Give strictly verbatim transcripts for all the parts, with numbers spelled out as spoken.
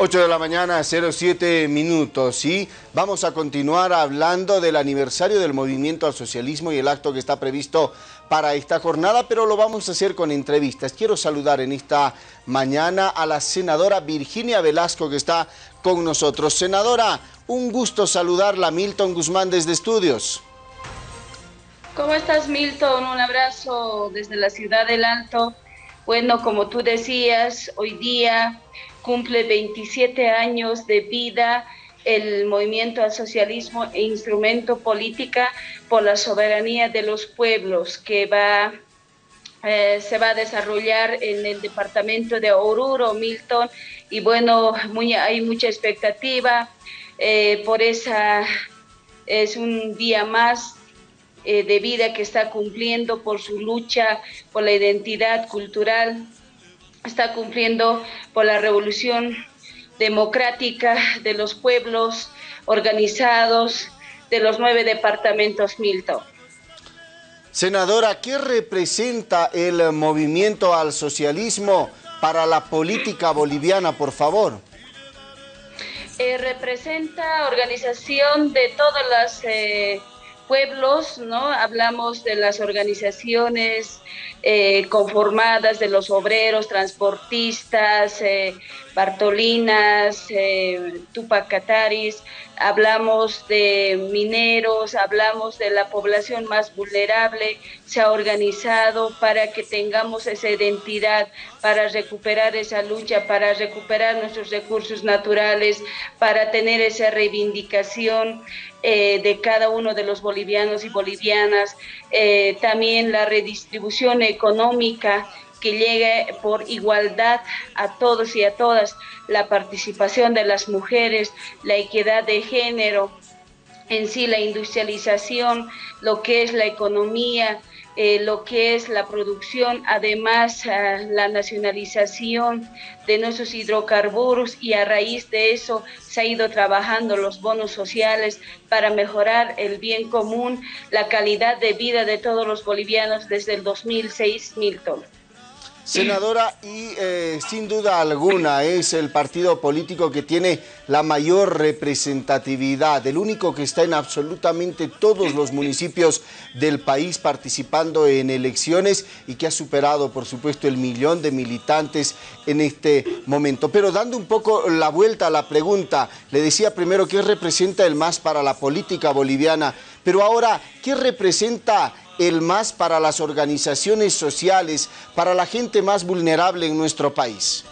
ocho de la mañana, cero siete minutos, y vamos a continuar hablando del aniversario del Movimiento al Socialismo y el acto que está previsto para esta jornada, pero lo vamos a hacer con entrevistas. Quiero saludar en esta mañana a la senadora Virginia Velasco, que está con nosotros. Senadora, un gusto saludarla. Milton Guzmán desde Estudios. ¿Cómo estás, Milton? Un abrazo desde la ciudad del Alto. Bueno, como tú decías, hoy día cumple veintisiete años de vida el Movimiento al Socialismo e Instrumento Política por la Soberanía de los Pueblos, que va, eh, se va a desarrollar en el departamento de Oruro, Milton, y bueno, muy, hay mucha expectativa, eh, por esa, es un día más eh, de vida que está cumpliendo por su lucha, por la identidad cultural, está cumpliendo por la revolución democrática de los pueblos organizados de los nueve departamentos, Milton. Senadora, ¿qué representa el Movimiento al Socialismo para la política boliviana, por favor? Eh, representa organización de todas las eh, pueblos, ¿no? Hablamos de las organizaciones eh, conformadas de los obreros, transportistas, eh, Bartolinas, eh, Tupac Cataris, hablamos de mineros, hablamos de la población más vulnerable. Se ha organizado para que tengamos esa identidad, para recuperar esa lucha, para recuperar nuestros recursos naturales, para tener esa reivindicación eh, de cada uno de los bolivianos y bolivianas, eh, también la redistribución económica que llegue por igualdad a todos y a todas, la participación de las mujeres, la equidad de género, en sí la industrialización, lo que es la economía, eh, lo que es la producción, además eh, la nacionalización de nuestros hidrocarburos, y a raíz de eso se ha ido trabajando los bonos sociales para mejorar el bien común, la calidad de vida de todos los bolivianos desde el dos mil seis, Milton. Senadora, y eh, sin duda alguna es el partido político que tiene la mayor representatividad, el único que está en absolutamente todos los municipios del país participando en elecciones y que ha superado, por supuesto, el millón de militantes en este momento. Pero dando un poco la vuelta a la pregunta, le decía primero qué representa el M A S para la política boliviana, pero ahora, ¿qué representa el M A S para las organizaciones sociales, para la gente más vulnerable en nuestro país?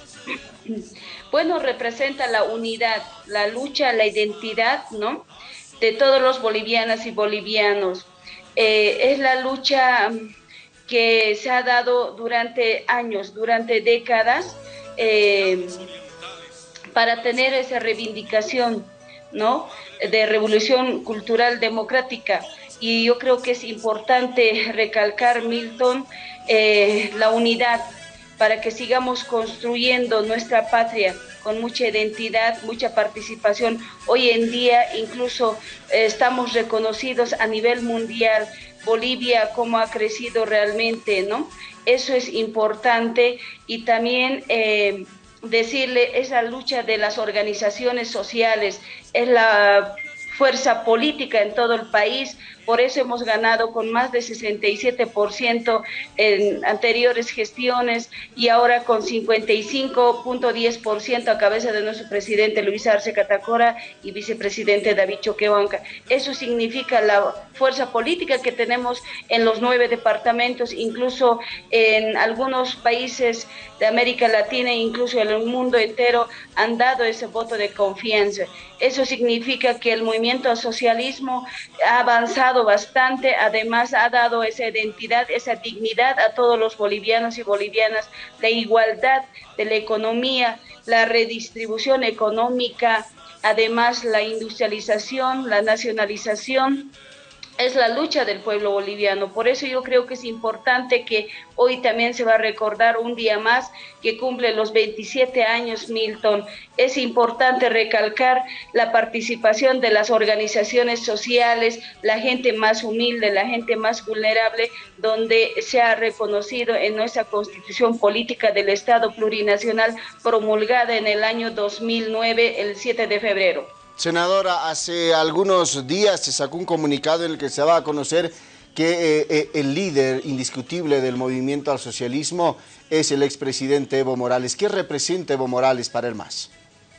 Bueno, representa la unidad, la lucha, la identidad, ¿no?, de todos los bolivianas y bolivianos. Eh, es la lucha que se ha dado durante años, durante décadas, eh, para tener esa reivindicación, ¿no?, de revolución cultural democrática. Y yo creo que es importante recalcar, Milton, eh, la unidad para que sigamos construyendo nuestra patria con mucha identidad, mucha participación. Hoy en día incluso eh, estamos reconocidos a nivel mundial. Bolivia, cómo ha crecido realmente, ¿no? Eso es importante. Y también eh, decirle, esa lucha de las organizaciones sociales es la fuerza política en todo el país. Por eso hemos ganado con más de sesenta y siete por ciento en anteriores gestiones, y ahora con cincuenta y cinco punto diez por ciento a cabeza de nuestro presidente Luis Arce Catacora y vicepresidente David Choquehuanca. Eso significa la fuerza política que tenemos en los nueve departamentos, incluso en algunos países de América Latina, incluso en el mundo entero, han dado ese voto de confianza. Eso significa que el movimiento al socialismo ha avanzado bastante, además ha dado esa identidad, esa dignidad a todos los bolivianos y bolivianas, la igualdad de la economía, la redistribución económica, además la industrialización, la nacionalización, es la lucha del pueblo boliviano. Por eso yo creo que es importante que hoy también se va a recordar un día más que cumple los veintisiete años Milton. Es importante recalcar la participación de las organizaciones sociales, la gente más humilde, la gente más vulnerable, donde se ha reconocido en nuestra Constitución Política del Estado Plurinacional promulgada en el año dos mil nueve, el siete de febrero. Senadora, hace algunos días se sacó un comunicado en el que se va a conocer que eh, el líder indiscutible del movimiento al socialismo es el expresidente Evo Morales. ¿Qué representa Evo Morales para el M A S?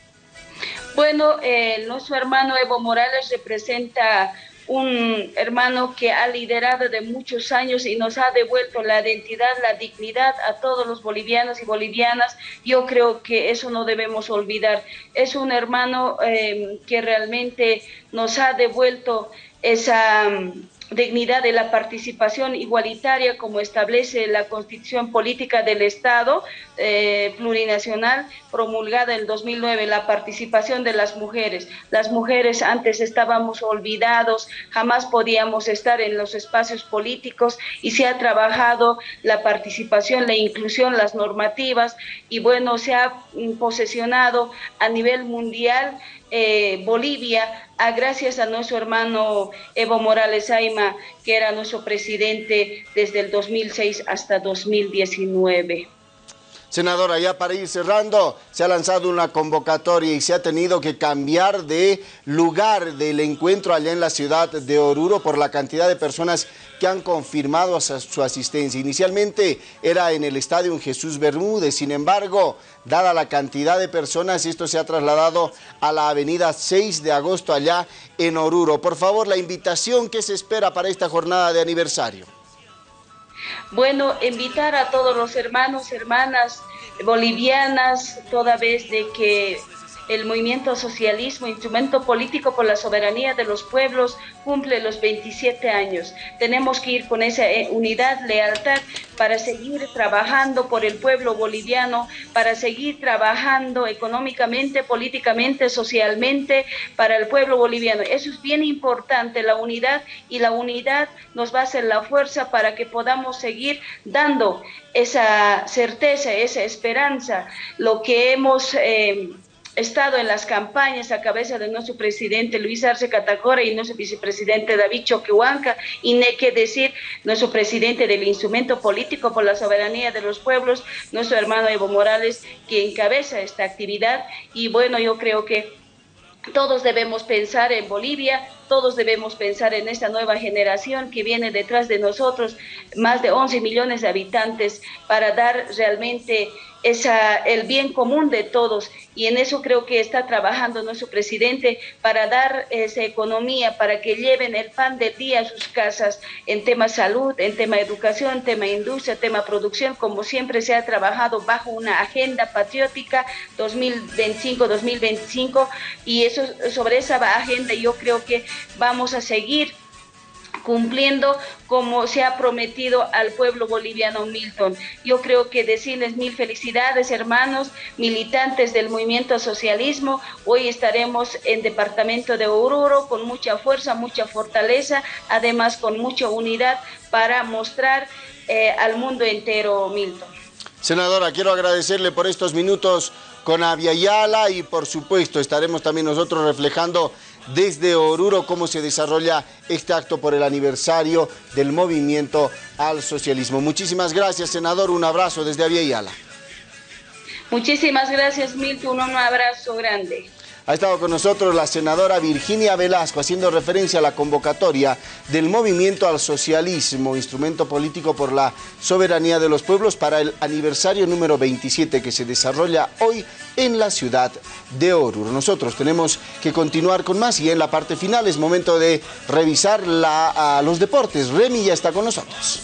Bueno, eh, nuestro hermano Evo Morales representa un hermano que ha liderado de muchos años y nos ha devuelto la identidad, la dignidad a todos los bolivianos y bolivianas. Yo creo que eso no debemos olvidar. Es un hermano eh, que realmente nos ha devuelto esa um, dignidad de la participación igualitaria como establece la Constitución Política del Estado eh, Plurinacional promulgada en dos mil nueve, la participación de las mujeres. Las mujeres antes estábamos olvidados, jamás podíamos estar en los espacios políticos y se ha trabajado la participación, la inclusión, las normativas y bueno, se ha posesionado a nivel mundial eh, Bolivia, a, gracias a nuestro hermano Evo Morales Ayma, que era nuestro presidente desde el dos mil seis hasta dos mil diecinueve. Senadora, ya para ir cerrando, se ha lanzado una convocatoria y se ha tenido que cambiar de lugar del encuentro allá en la ciudad de Oruro por la cantidad de personas que han confirmado su asistencia. Inicialmente era en el estadio Jesús Bermúdez, sin embargo, dada la cantidad de personas, esto se ha trasladado a la avenida seis de agosto allá en Oruro. Por favor, la invitación que se espera para esta jornada de aniversario. Bueno, invitar a todos los hermanos, hermanas bolivianas, toda vez de que el movimiento socialismo, instrumento político por la soberanía de los pueblos, cumple los veintisiete años. Tenemos que ir con esa unidad, lealtad, para seguir trabajando por el pueblo boliviano, para seguir trabajando económicamente, políticamente, socialmente, para el pueblo boliviano. Eso es bien importante, la unidad, y la unidad nos va a hacer la fuerza para que podamos seguir dando esa certeza, esa esperanza, lo que hemos Eh, estado en las campañas a cabeza de nuestro presidente Luis Arce Catacora y nuestro vicepresidente David Choquehuanca, y no hay que decir nuestro presidente del instrumento político por la soberanía de los pueblos, nuestro hermano Evo Morales, que encabeza esta actividad. Y bueno, yo creo que todos debemos pensar en Bolivia, todos debemos pensar en esta nueva generación que viene detrás de nosotros, más de once millones de habitantes, para dar realmente esa, el bien común de todos, y en eso creo que está trabajando nuestro presidente para dar esa economía, para que lleven el pan del día a sus casas en tema salud, en tema educación, tema industria, tema producción, como siempre se ha trabajado bajo una agenda patriótica dos mil veinticinco dos mil veinticinco, y eso, sobre esa agenda yo creo que vamos a seguir cumpliendo como se ha prometido al pueblo boliviano, Milton. Yo creo que decirles mil felicidades, hermanos, militantes del movimiento socialismo. Hoy estaremos en departamento de Oruro con mucha fuerza, mucha fortaleza, además con mucha unidad para mostrar eh, al mundo entero, Milton. Senadora, quiero agradecerle por estos minutos con Abya y por supuesto estaremos también nosotros reflejando desde Oruro cómo se desarrolla este acto por el aniversario del movimiento al socialismo. Muchísimas gracias, senador. Un abrazo desde Abya. Muchísimas gracias, Milton. Un abrazo grande. Ha estado con nosotros la senadora Virginia Velasco haciendo referencia a la convocatoria del movimiento al socialismo, instrumento político por la soberanía de los pueblos, para el aniversario número veintisiete que se desarrolla hoy en la ciudad de Oruro. Nosotros tenemos que continuar con más y en la parte final es momento de revisar la, a los deportes. Remy ya está con nosotros.